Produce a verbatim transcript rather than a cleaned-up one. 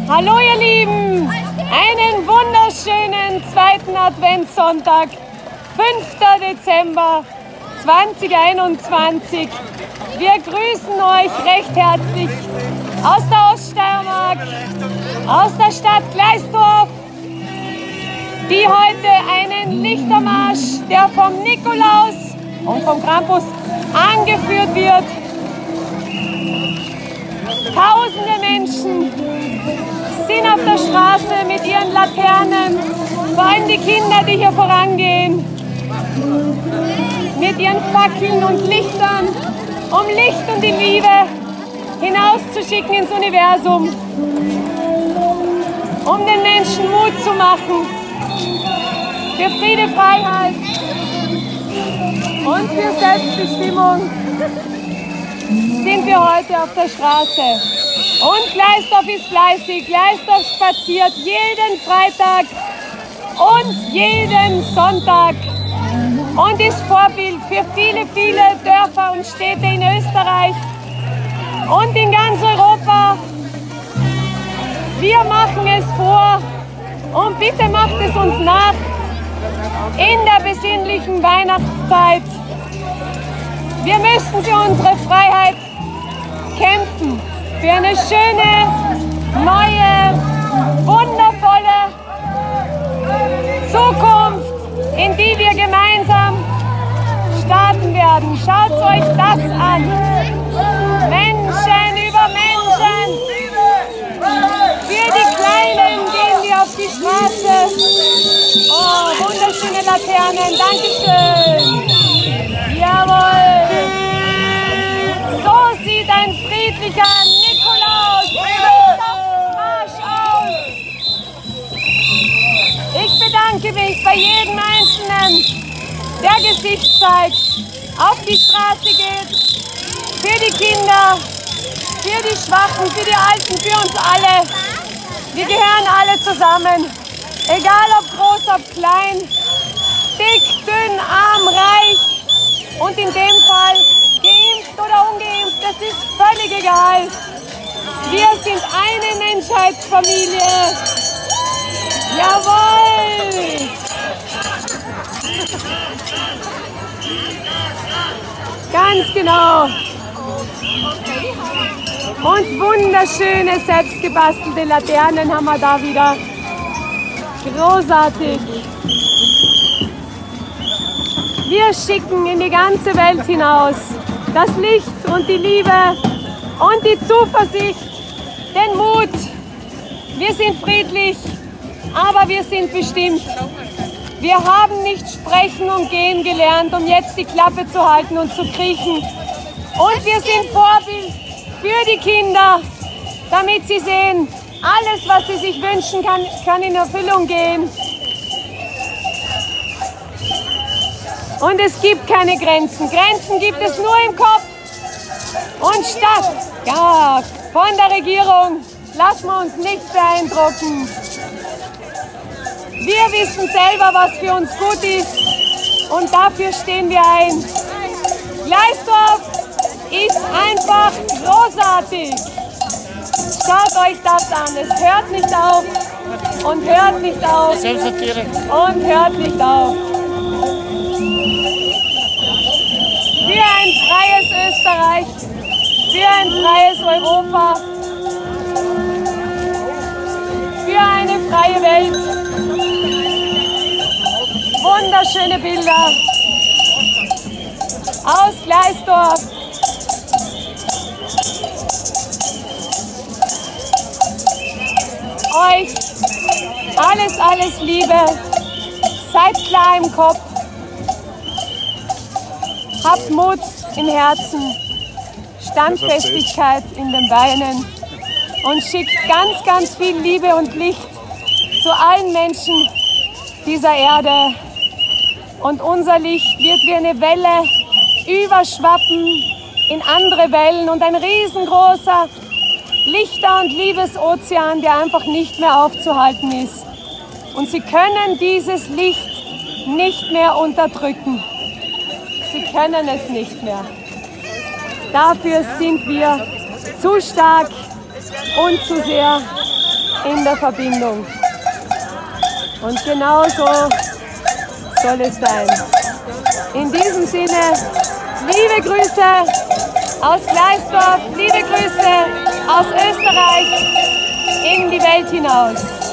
Hallo ihr Lieben, einen wunderschönen zweiten Adventssonntag, fünfter Dezember zweitausendeinundzwanzig. Wir grüßen euch recht herzlich aus der Oststeiermark, aus der Stadt Gleisdorf, die heute einen Lichtermarsch, der vom Nikolaus und vom Krampus angeführt wird. Tausende Menschen sind auf der Straße mit ihren Laternen, vor allem die Kinder, die hier vorangehen, mit ihren Fackeln und Lichtern, um Licht und die Liebe hinauszuschicken ins Universum, um den Menschen Mut zu machen für Friede, Freiheit und für Selbstbestimmung. Sind wir heute auf der Straße. Und Gleisdorf ist fleißig. Gleisdorf spaziert jeden Freitag und jeden Sonntag und ist Vorbild für viele, viele Dörfer und Städte in Österreich und in ganz Europa. Wir machen es vor und bitte macht es uns nach in der besinnlichen Weihnachtszeit. Wir müssen für unsere Freiheit kämpfen, für eine schöne, neue, wundervolle Zukunft, in die wir gemeinsam starten werden. Schaut euch das an. Menschen über Menschen. Für die Kleinen gehen wir auf die Straße. Oh, wunderschöne Laternen. Dankeschön. Jawohl! So sieht ein friedlicher Nikolaus-Marsch aus. Ich bedanke mich bei jedem Einzelnen, der Gesicht zeigt, auf die Straße geht, für die Kinder, für die Schwachen, für die Alten, für uns alle. Wir gehören alle zusammen, egal ob groß, ob klein, dick, dünn, arm, reich. Und in dem Fall, geimpft oder ungeimpft, das ist völlig egal. Wir sind eine Menschheitsfamilie. Jawohl! Ganz genau. Und wunderschöne, selbstgebastelte Laternen haben wir da wieder. Großartig. Wir schicken in die ganze Welt hinaus das Licht und die Liebe und die Zuversicht, den Mut. Wir sind friedlich, aber wir sind bestimmt. Wir haben nicht sprechen und gehen gelernt, um jetzt die Klappe zu halten und zu kriechen. Und wir sind Vorbild für die Kinder, damit sie sehen, alles, was sie sich wünschen, kann, kann in Erfüllung gehen. Und es gibt keine Grenzen. Grenzen gibt es nur im Kopf. Und statt, ja, von der Regierung lassen wir uns nicht beeindrucken. Wir wissen selber, was für uns gut ist. Und dafür stehen wir ein. Gleisdorf ist einfach großartig. Schaut euch das an. Es hört nicht auf. Und hört nicht auf. Und hört nicht auf. Für ein freies Österreich, für ein freies Europa, für eine freie Welt. Wunderschöne Bilder aus Gleisdorf. Euch alles, alles Liebe. Seid klar im Kopf. Habt Mut im Herzen, Standfestigkeit in den Beinen und schickt ganz, ganz viel Liebe und Licht zu allen Menschen dieser Erde. Und unser Licht wird wie eine Welle überschwappen in andere Wellen und ein riesengroßer Lichter- und Liebesozean, der einfach nicht mehr aufzuhalten ist. Und Sie können dieses Licht nicht mehr unterdrücken. Sie können es nicht mehr. Dafür sind wir zu stark und zu sehr in der Verbindung. Und genau so soll es sein. In diesem Sinne, liebe Grüße aus Gleisdorf, liebe Grüße aus Österreich in die Welt hinaus.